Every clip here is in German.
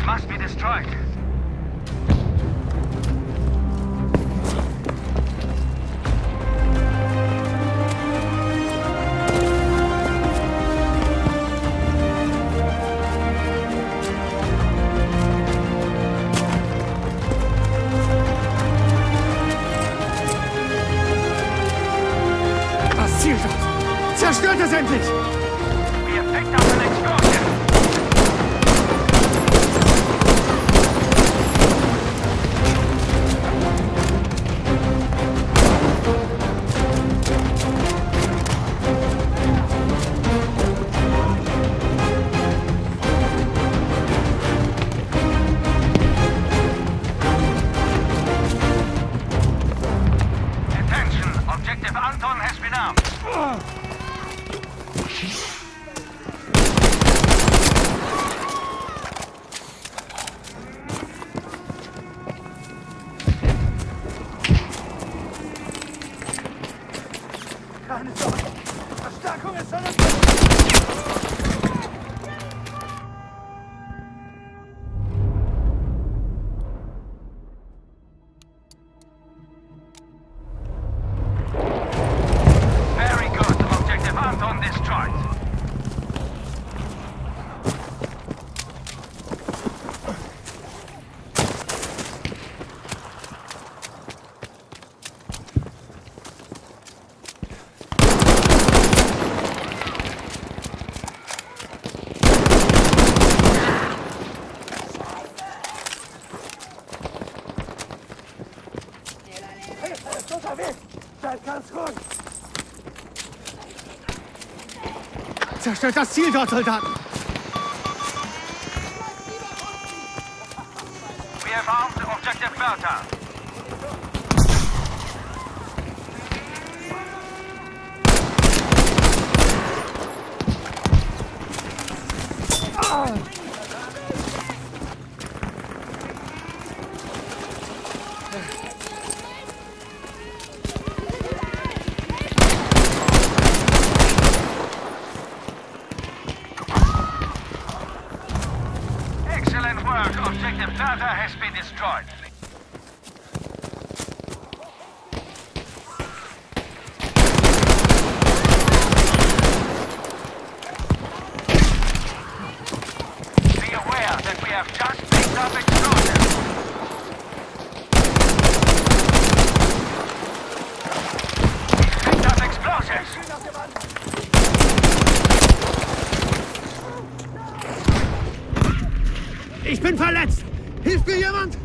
must be destroyed. Das Ziel dort! Zerstört es endlich! We have picked up an explosion. Attention, objective Anton has been armed. Keine Sorge! Verstärkung ist schon... Very good, objective Anton destroyed. Er ist unterwegs! Seid ganz ruhig! Zerstört das Ziel dort, Soldaten! We have armed objective Bertha. Excellent work. Objective Bertha has been destroyed. Be aware that we have just picked up explosives. Picked up explosives. Ich bin verletzt! Hilft mir jemand?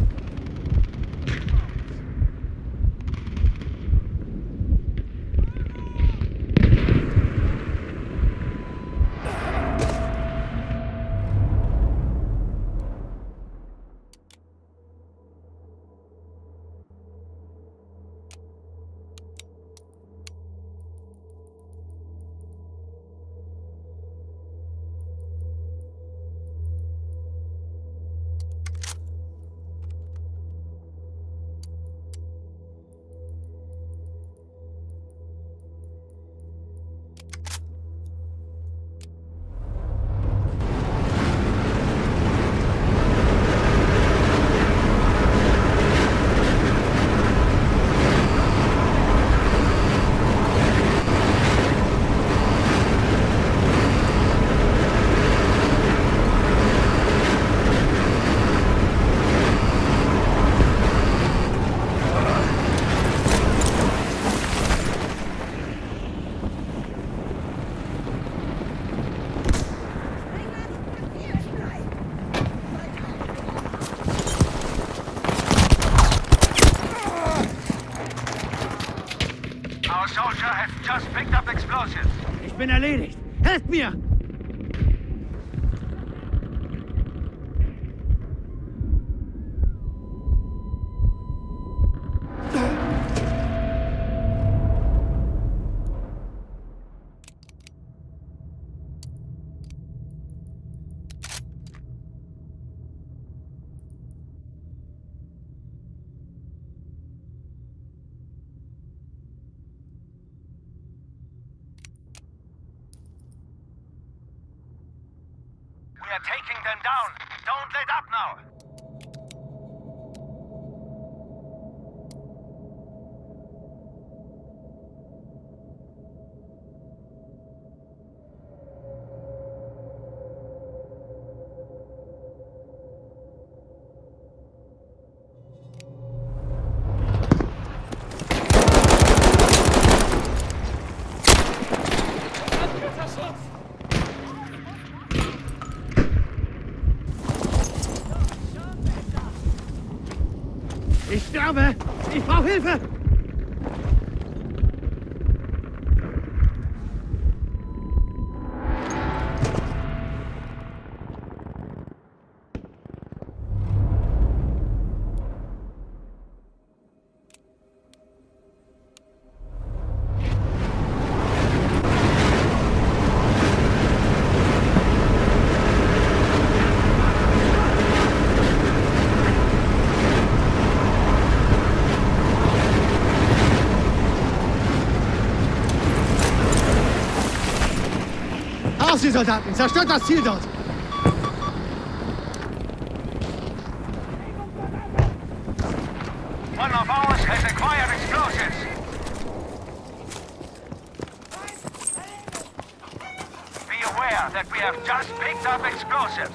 Our soldier has just picked up explosives. Ich bin erledigt! Helft mir! We are taking them down. Don't let up now. Ich sterbe! Ich brauche Hilfe! Auf die Soldaten! Zerstört das Ziel dort! One of ours has acquired explosives. Be aware that we have just picked up explosives.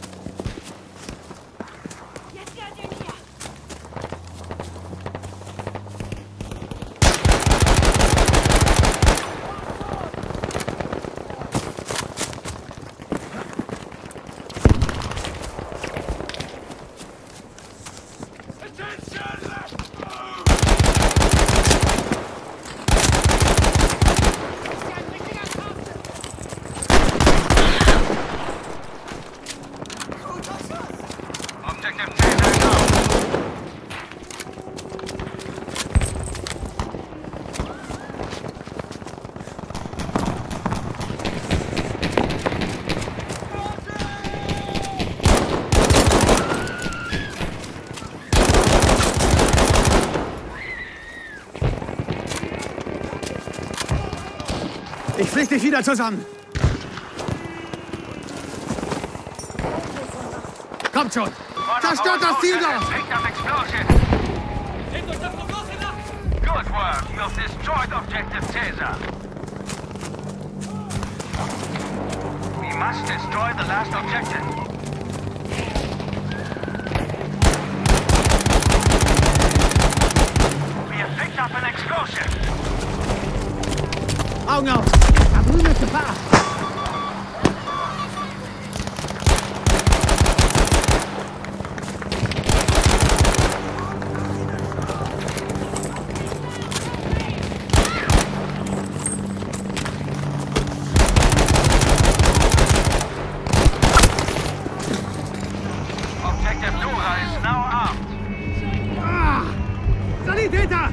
Objective Caesar now. Ich flieg dich wieder zusammen! Kommt schon! Zerstört das Ziel dort! Picked up explosives. Good work. You've destroyed Objective Caesar. We must destroy the last objective. We have picked up an explosive. Augen auf! Da drüben ist Gefahr! Objective Dora is now armed. Ah! Sanitäter!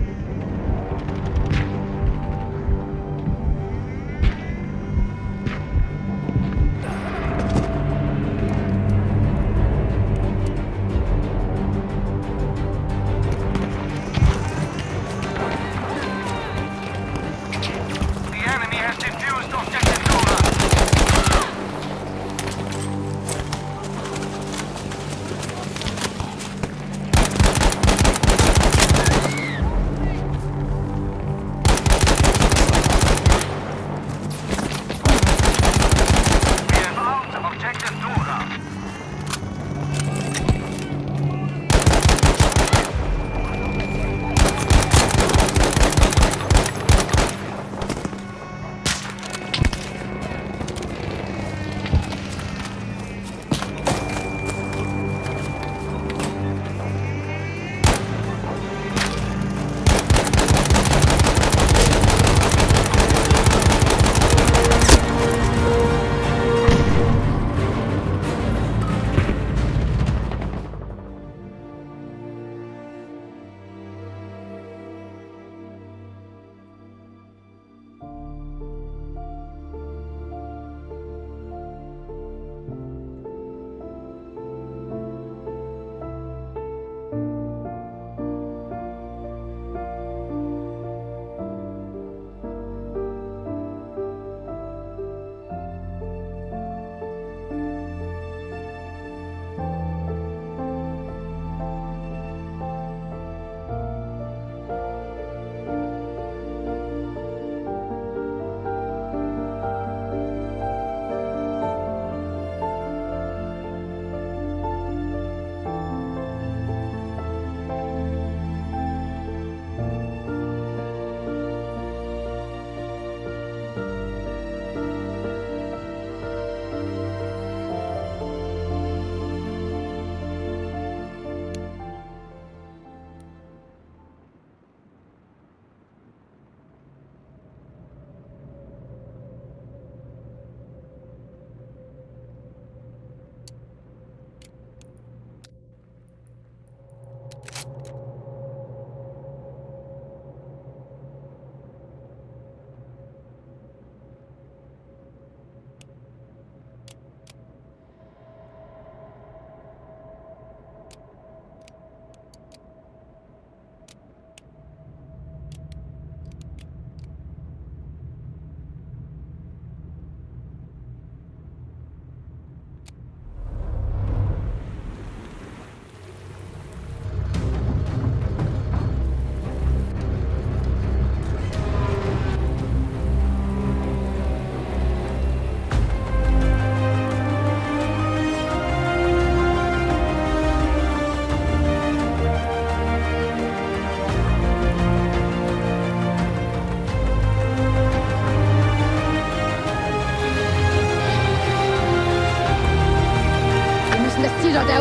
The enemy has defused Objective Dora.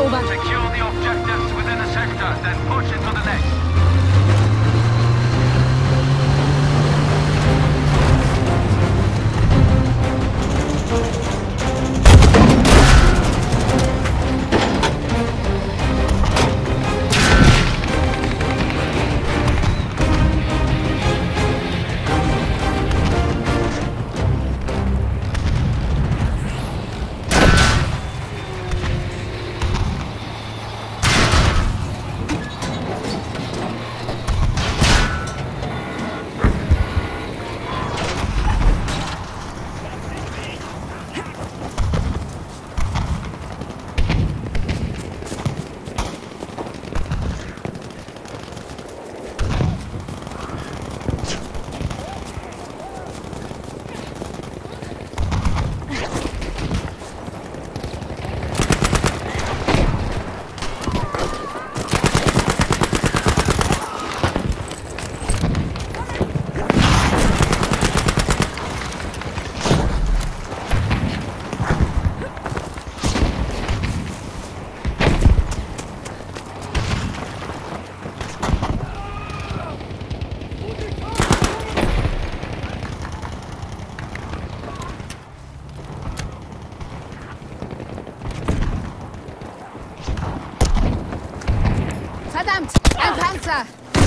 erobern. Secure the objectives within the sector, then push into the next. Verdammt! Ein Panzer!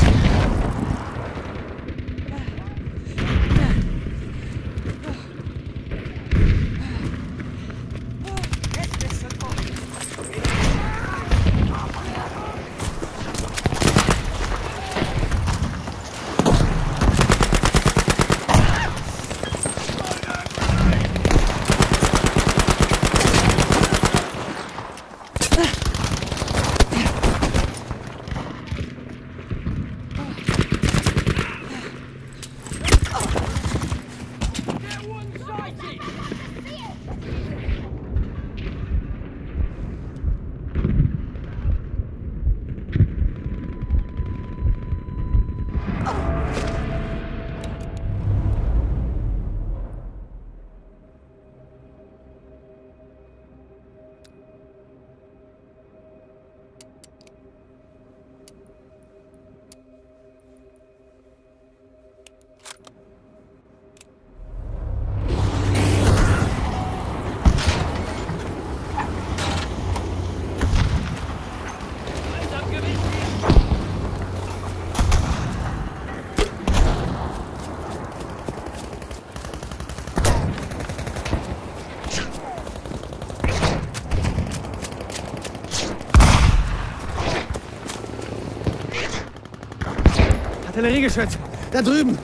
Artilleriegeschütz! Da drüben!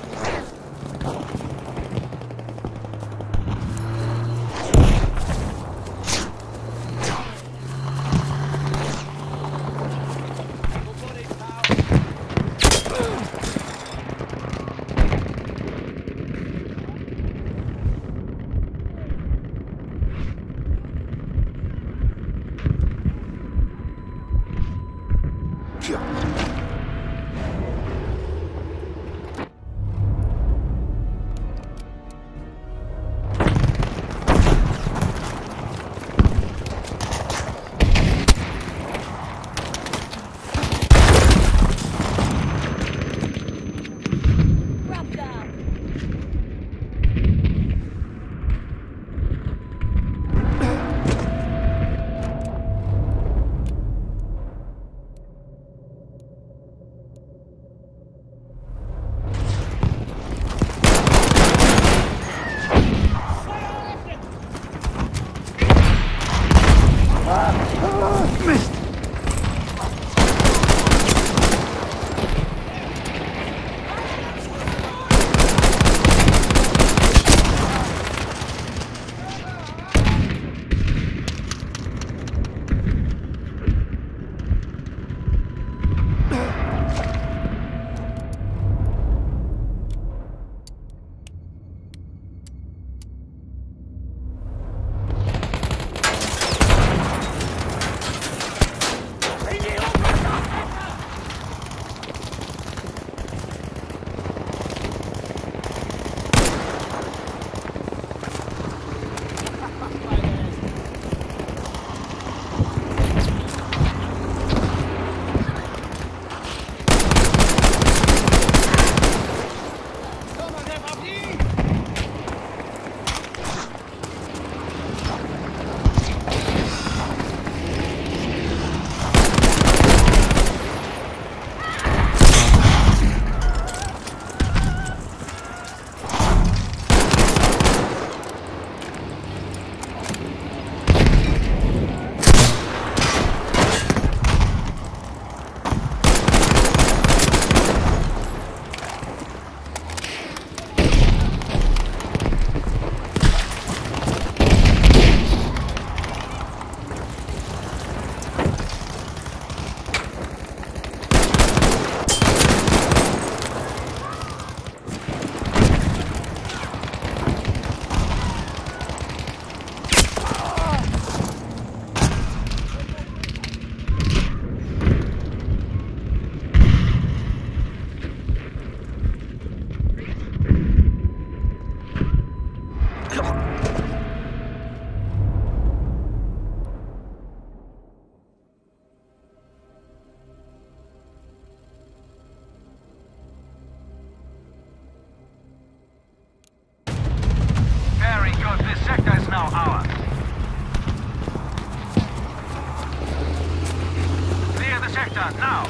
sector, now!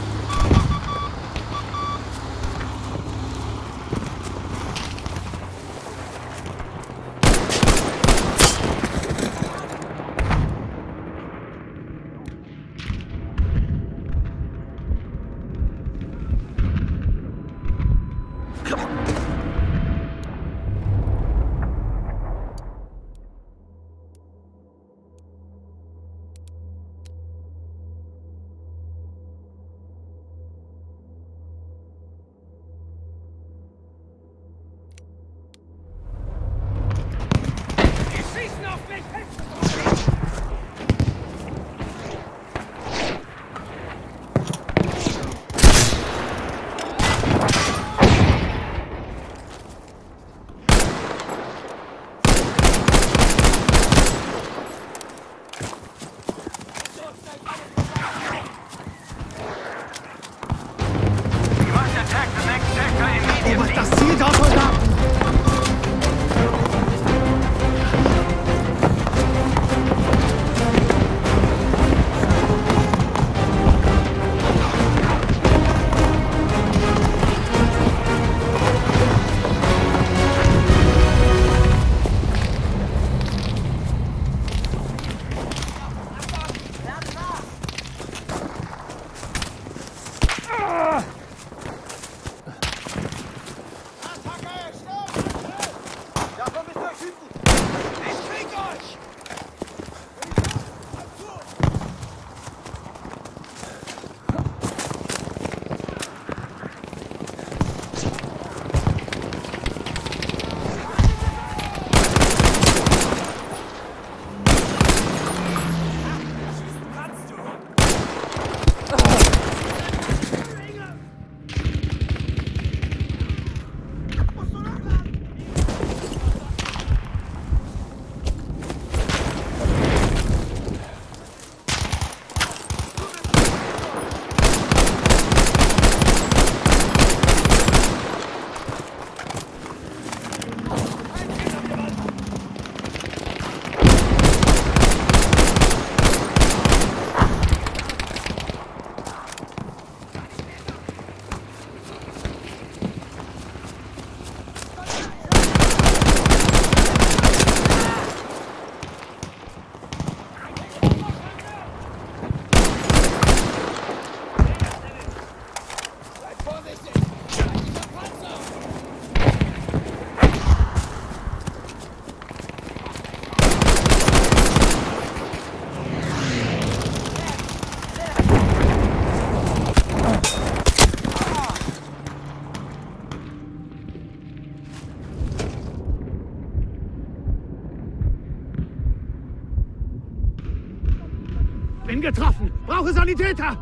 Bin getroffen! Brauche Sanitäter!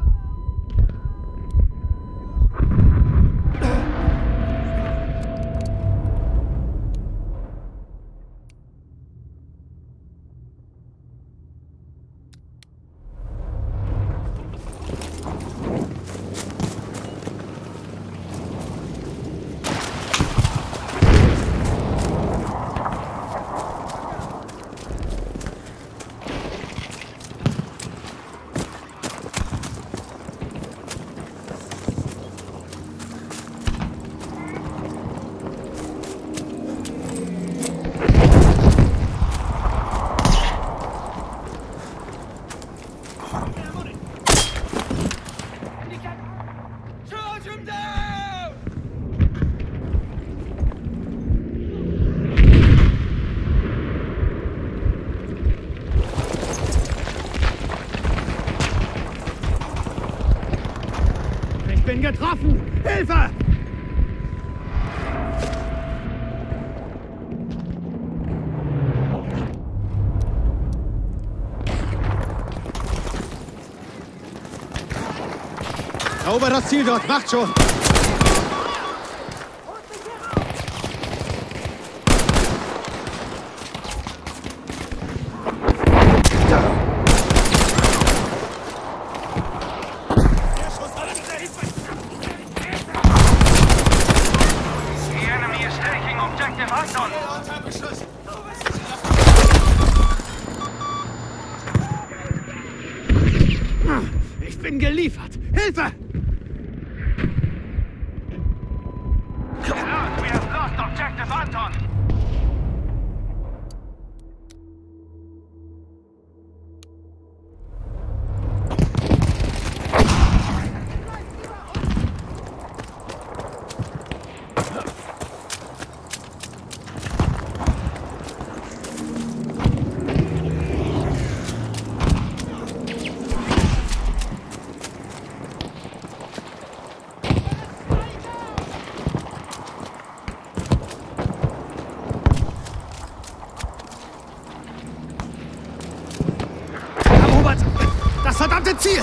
Bin getroffen! Hilfe! Erobert das Ziel dort! Macht schon! Ich bin geliefert! Hilfe! Alert, we have lost objective Anton! Das verdammte Ziel!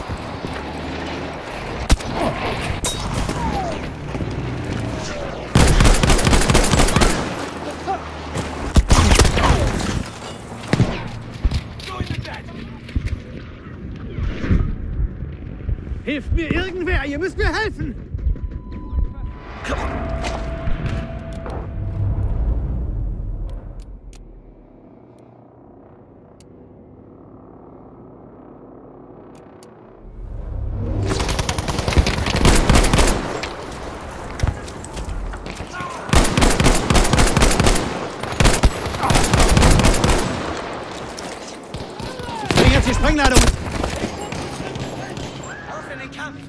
Hilft mir irgendwer! Ihr müsst mir helfen! Die Sprengladung! Auf in den Kampf!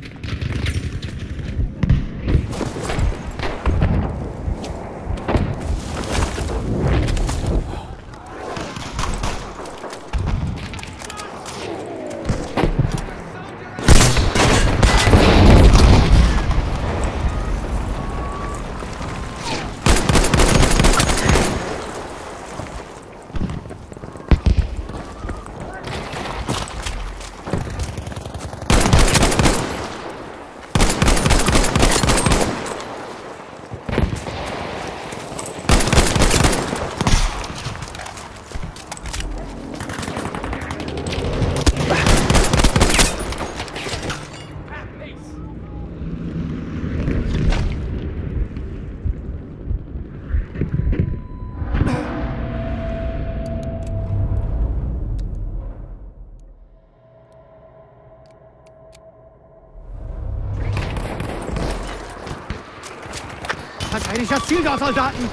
Verteidigt das Ziel dort, Soldaten!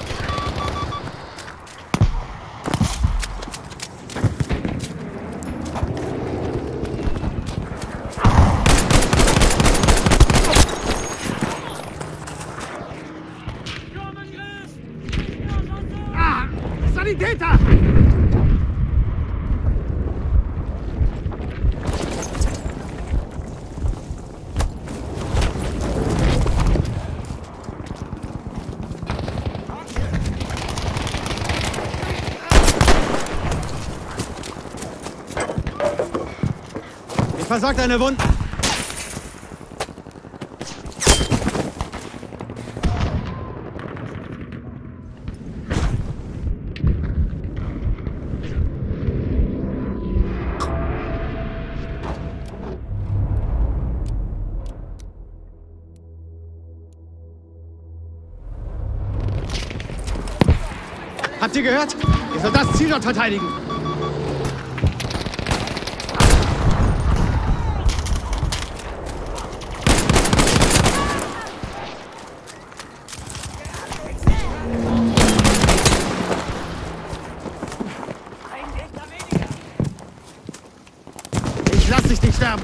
Ah! Sanitäter! Versorgt deine Wunden. Habt ihr gehört? Ihr sollt das Ziel dort verteidigen. Ich lass dich nicht sterben.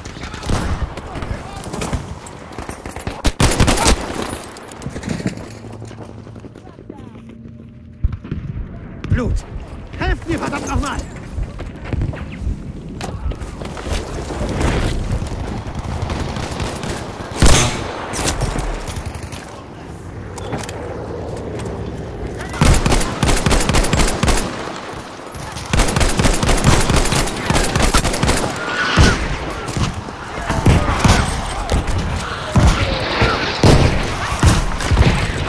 Blut. Helft mir, verdammt nochmal!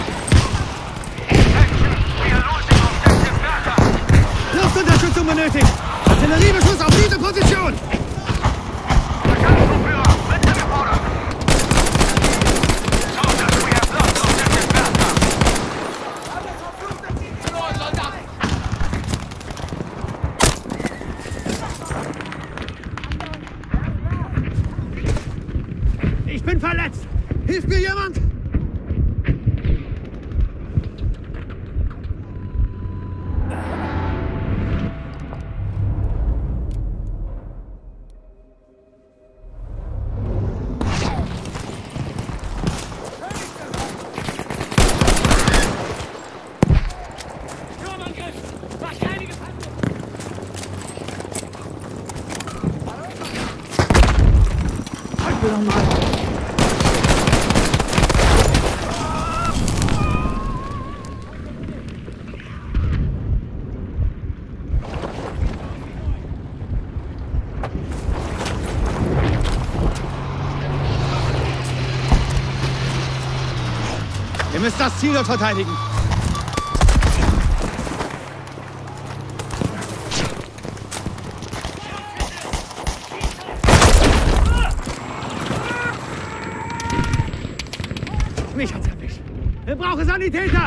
Luftunterstützung benötigt! verletzt! Hilft mir jemand? Ihr müsst das Ziel dort verteidigen. Mich hat's erwischt. Wir brauchen Sanitäter!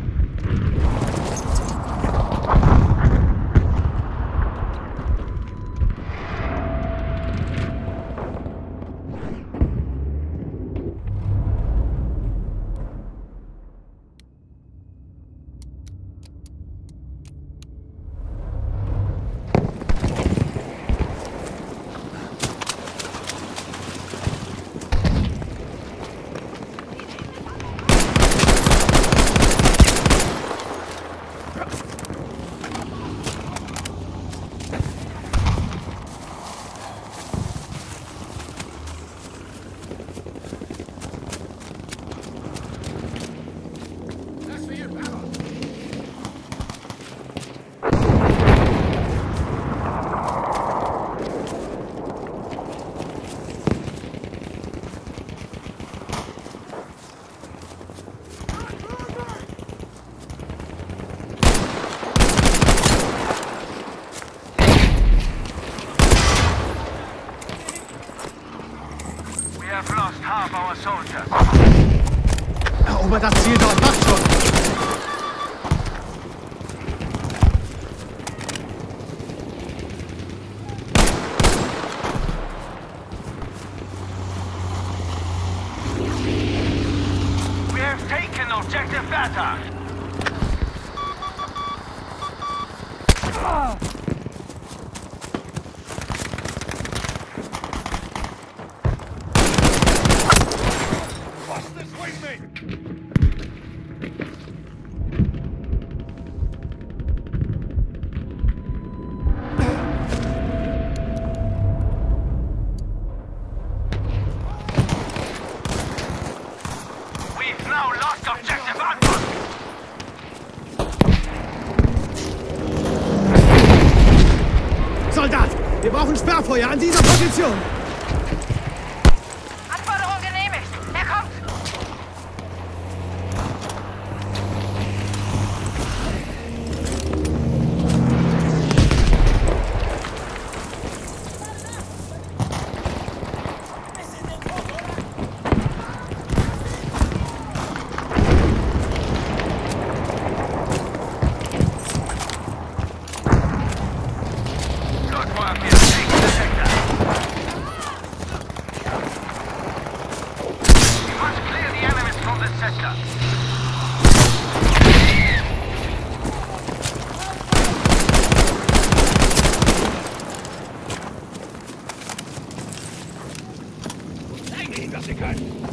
We have lost half our soldiers. Erobert das Ziel dort, macht schon! We have taken objective Beta. We've now lost objective Alpha. Soldat, wir brauchen Sperrfeuer an dieser Position! Anforderung genehmigt. Er kommt. Good work, we have taken the sector. We must clear the enemies from this sector. Zeigen Ihnen, was Sie können!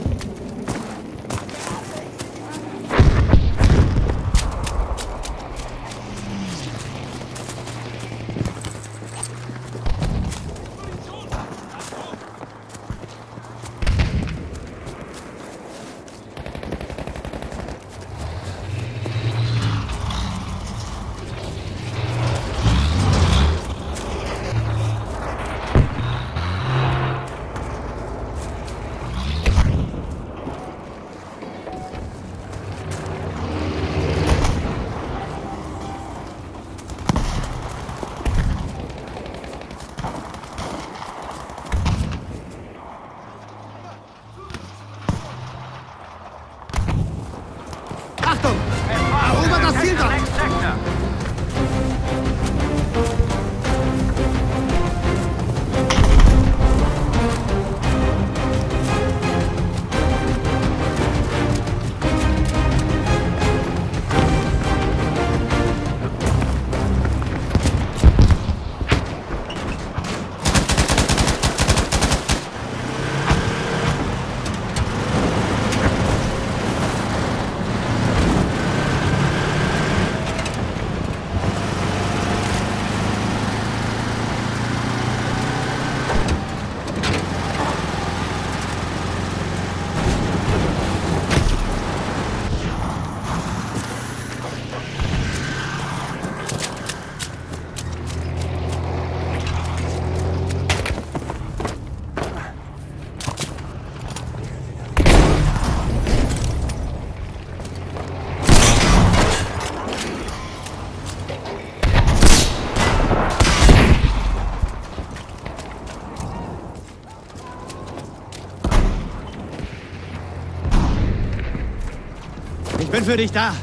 Bin für dich da.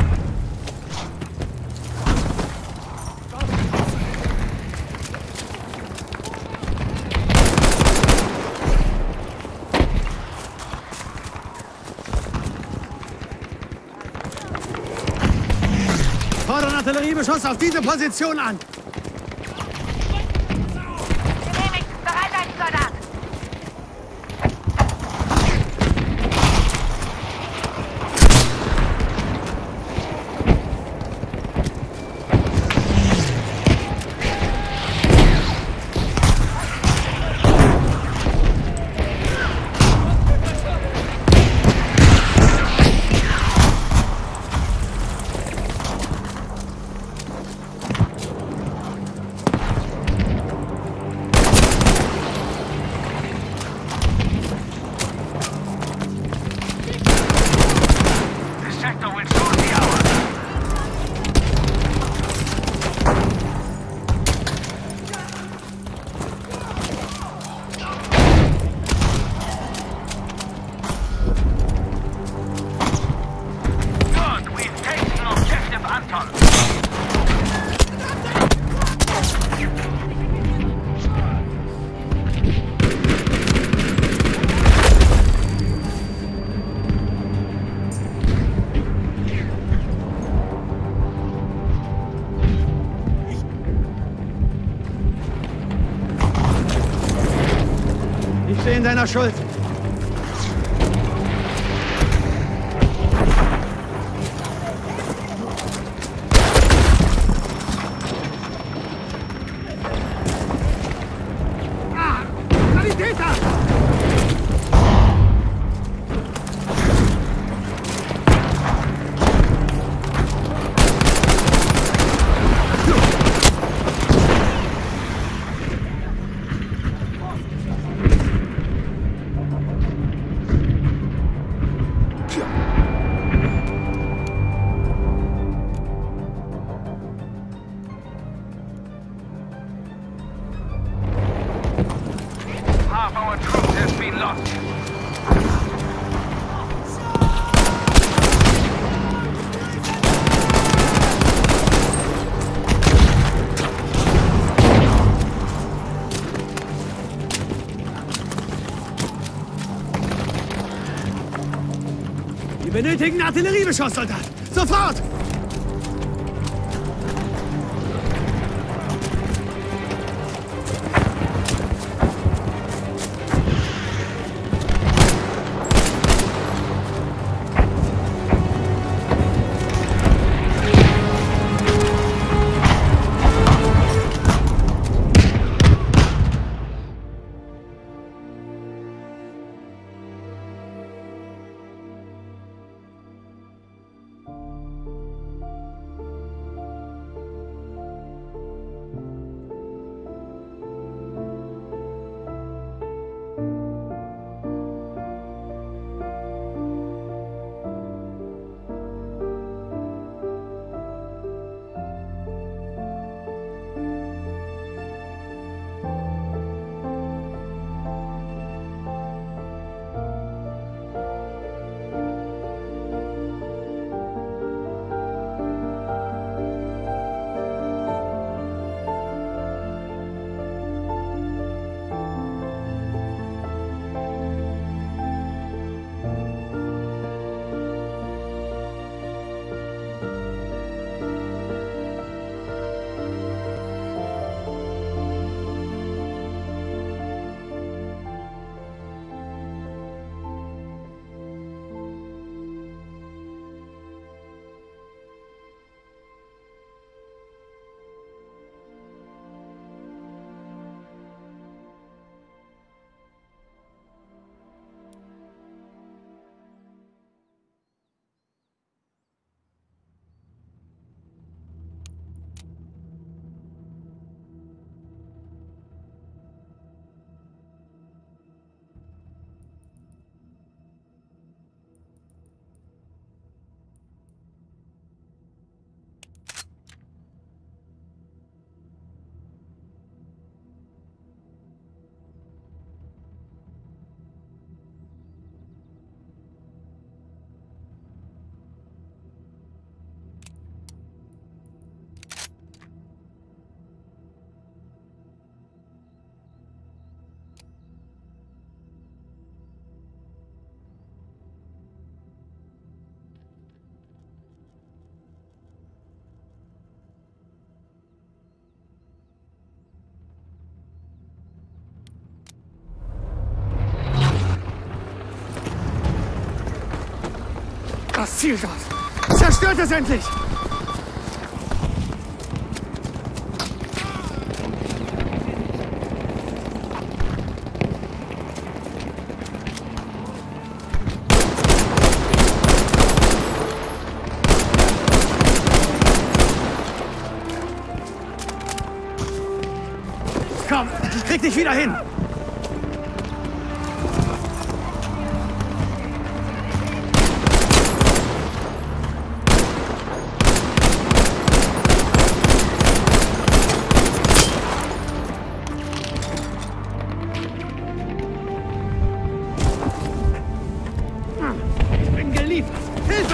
Fordern Artilleriebeschuss auf diese Position an. Genehmigt. Bereit, ein Soldat. Sector will soon be ours. Good, we've taken objective Anton. Ich stehe in deiner Schuld. Sanitäter! Half our troops has been lost. Wir benötigen Artilleriebeschuss, Soldat! Sofort! Das Ziel dort! Zerstört es endlich! Komm, ich krieg dich wieder hin! Ich bin geliefert! Hilfe!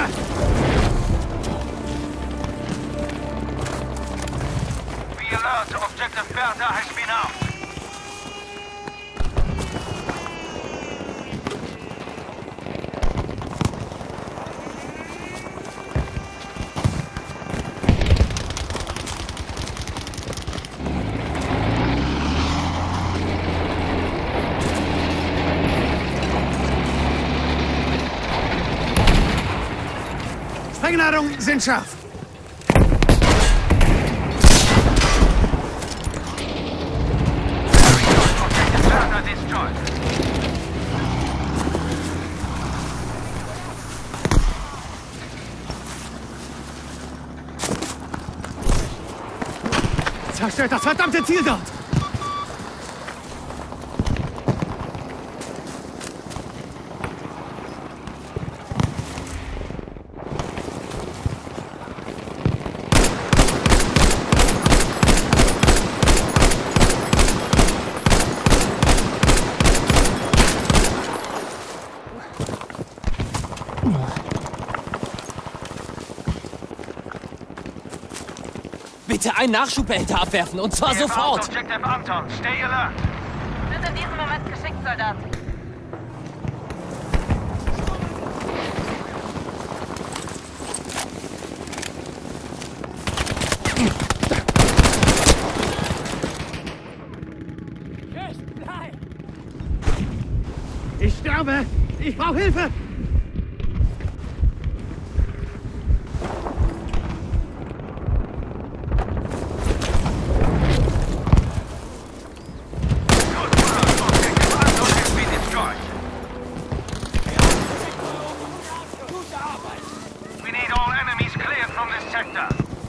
Be alert, objective Bertha has been out. Sprengladungen sind scharf! Objective Bertha destroyed. Zerstört das verdammte Ziel dort! Bitte einen Nachschubbehälter abwerfen, und zwar We have out sofort! Objective Anton. Stay alert. Wird in diesem Moment geschickt, Soldat. Ich sterbe! Ich brauche Hilfe! Good work. Objective Anton has been destroyed. We need all enemies cleared from this sector.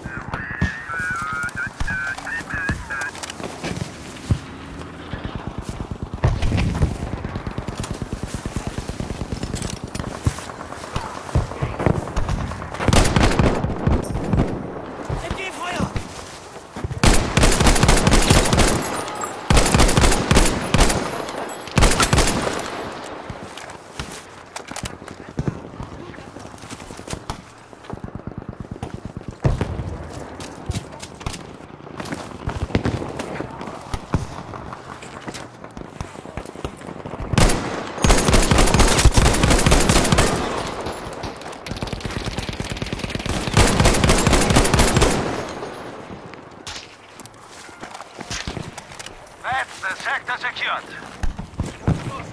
That's the sector secured.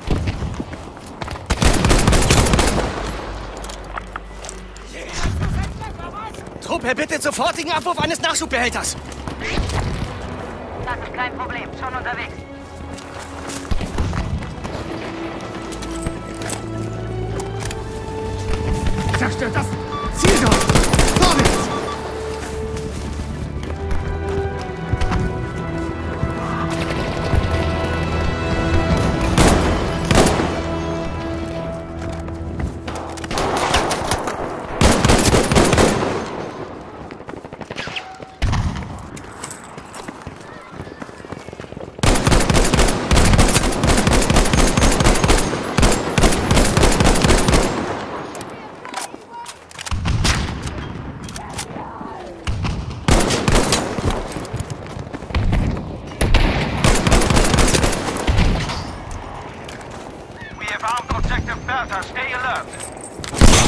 Truppe, bitte sofortigen Abwurf eines Nachschubbehälters! Das ist kein Problem. Schon unterwegs. Zerstört das Ziel dort! Vorwärts! We have armed objective Bertha. Stay alert.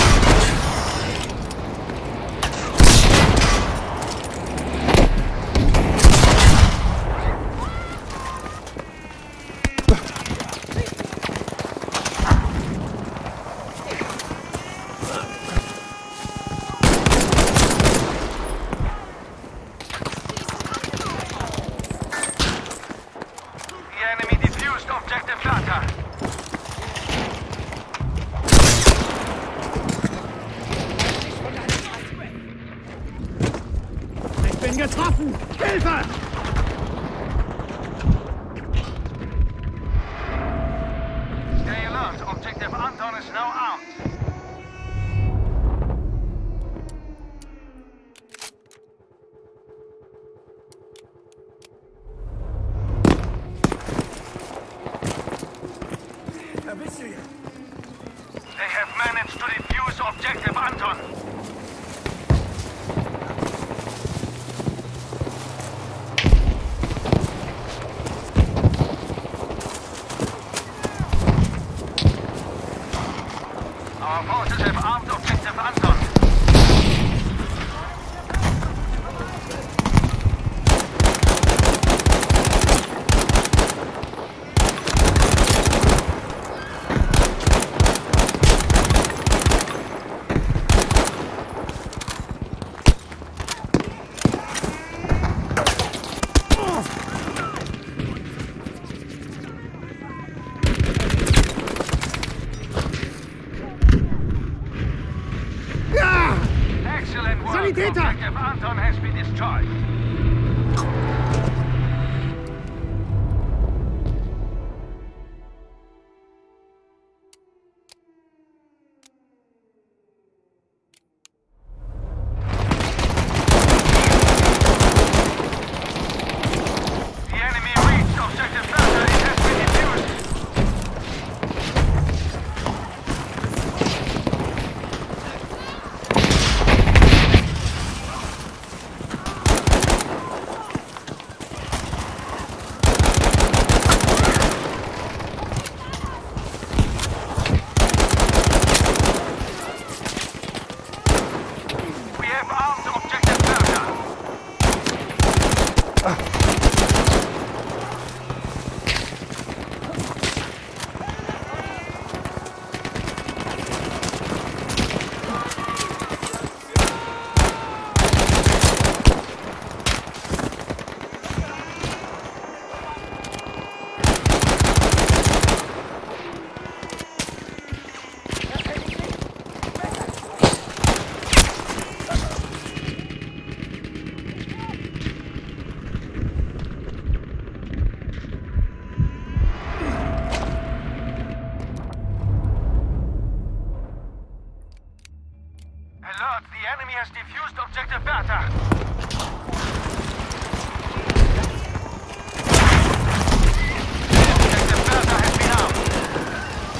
Ich bin getroffen! Hilfe! Stay alert. Objective Anton is now armed. They have managed to defuse Objective Anton. Our forces have armed Objective Anton. Excellent work. Sanitäter! Objective Anton has been destroyed. The enemy reached Objective Bertha. It has been defused. We have armed Objective Bertha. Alert, the enemy has defused Objective Bertha. Objective Bertha has been armed.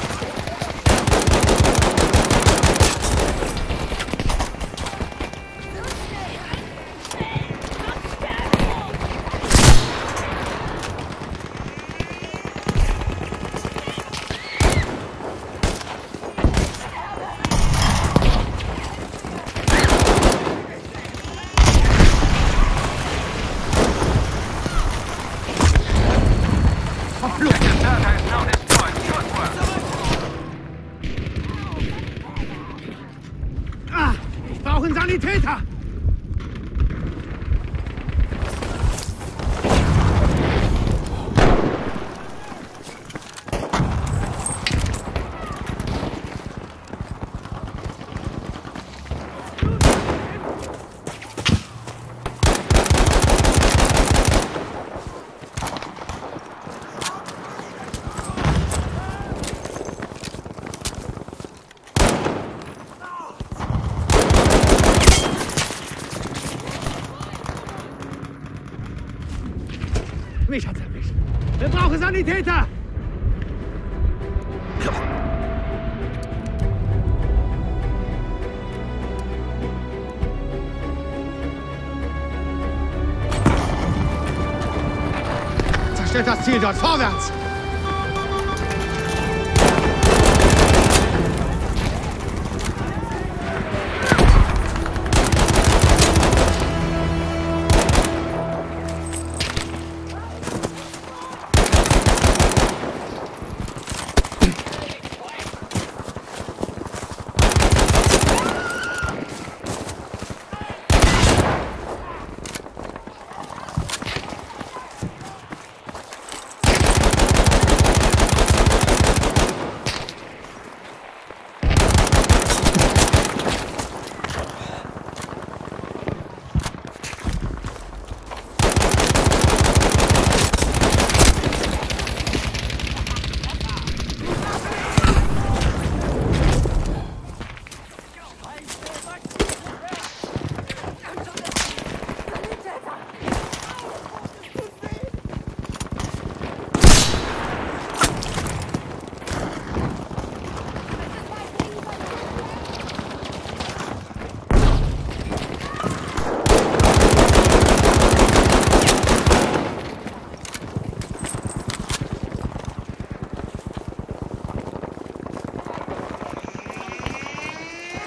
Objective Bertha is now destroyed. Good work. Ich brauche einen Sanitäter! Mich hat's erwischt. Wir brauchen Sanitäter! Zerstört das Ziel dort! Vorwärts!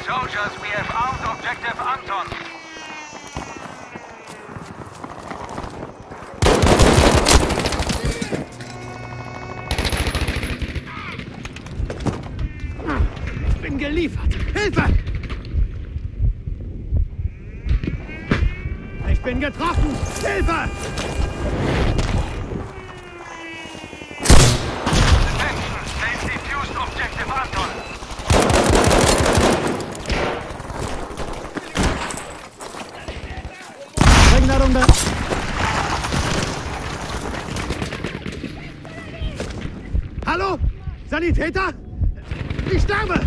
Soldiers, we have armed objective Anton. Ich bin geliefert. Hilfe! Ich bin getroffen. Hilfe! Attention, they've defused objective Anton. Eigene Runde. Hallo? Sanitäter? Ich sterbe!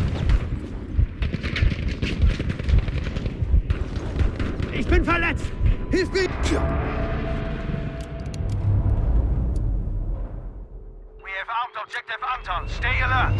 Ich bin verletzt! Hilf mir! We have armed objective Anton. Stay alert.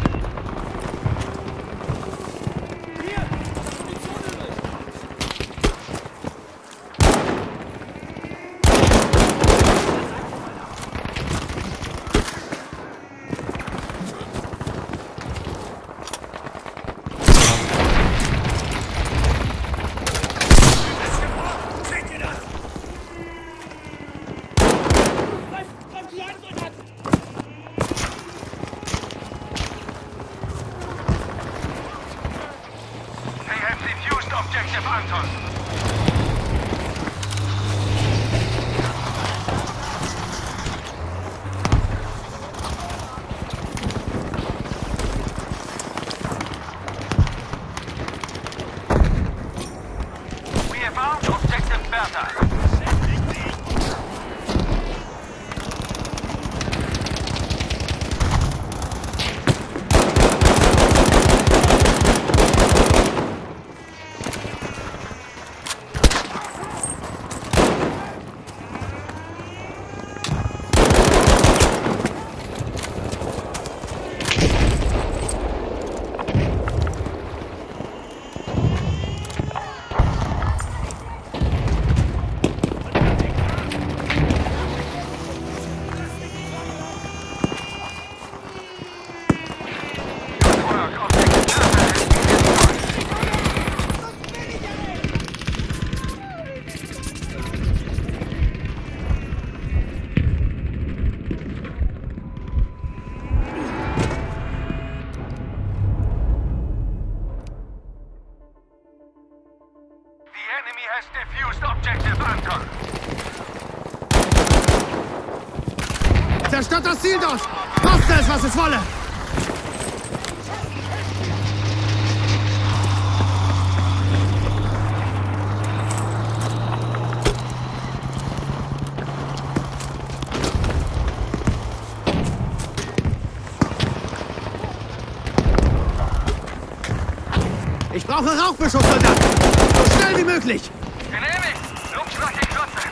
They have defused objective Anton. We have armed objective Bertha. The enemy has defused objective Anton. Zerstört das Ziel dort! Koste es, was es wolle! Ich brauche Rauchbeschuss, Soldat! So schnell wie möglich! Genehmigt! Luftschlag in Kürze!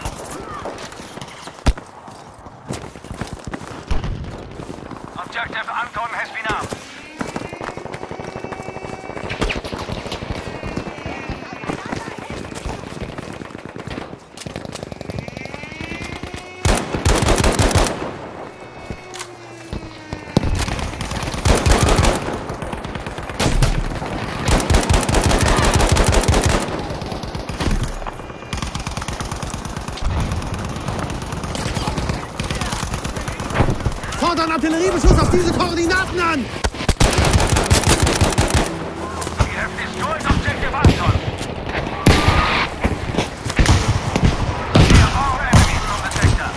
Objective Anton has been armed. Fordern Artilleriebeschuss auf diese Koordinaten an! We have destroyed objective Anton. We have all enemies from the sector.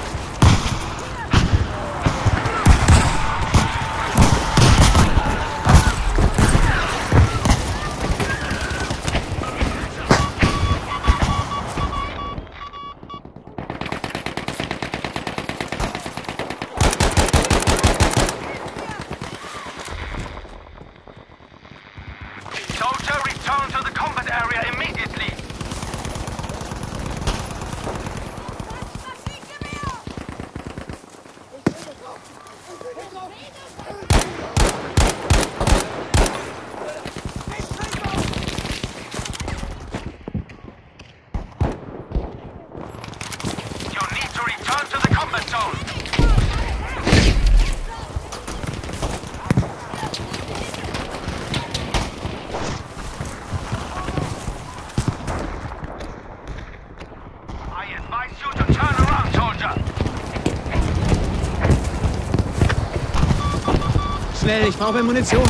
schnell, ich brauche Munition.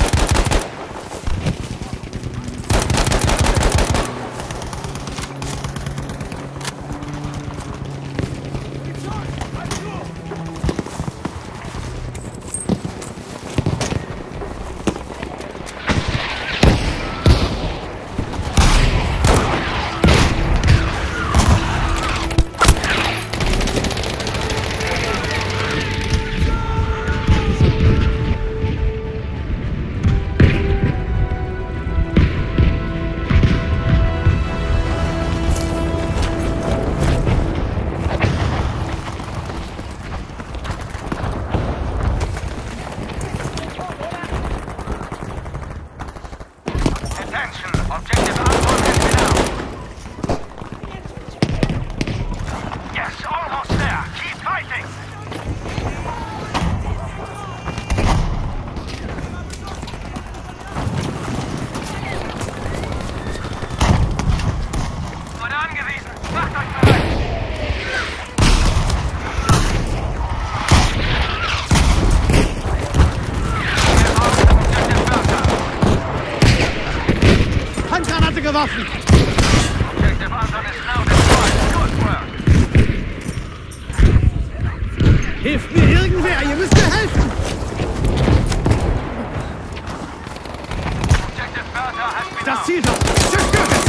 Waffen! Hilft mir irgendwer! Ihr müsst mir helfen! Das Ziel dort! Zerstört es!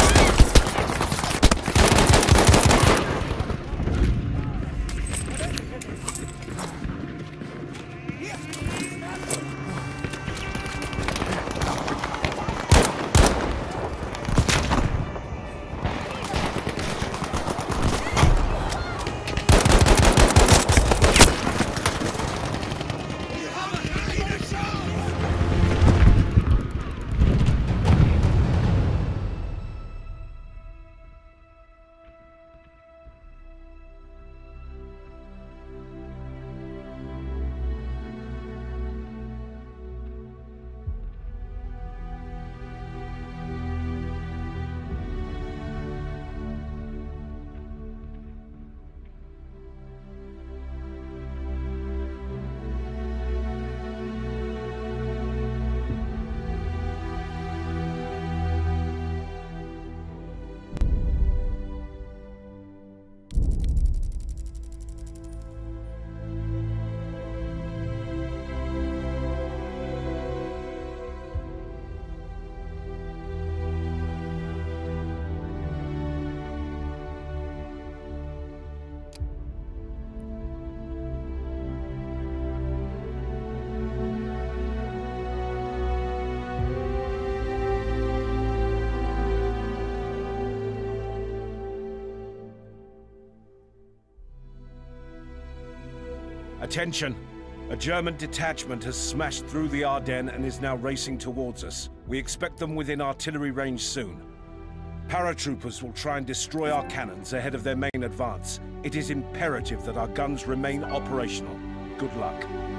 Attention! A German detachment has smashed through the Ardennes and is now racing towards us. We expect them within artillery range soon. Paratroopers will try and destroy our cannons ahead of their main advance. It is imperative that our guns remain operational. Good luck.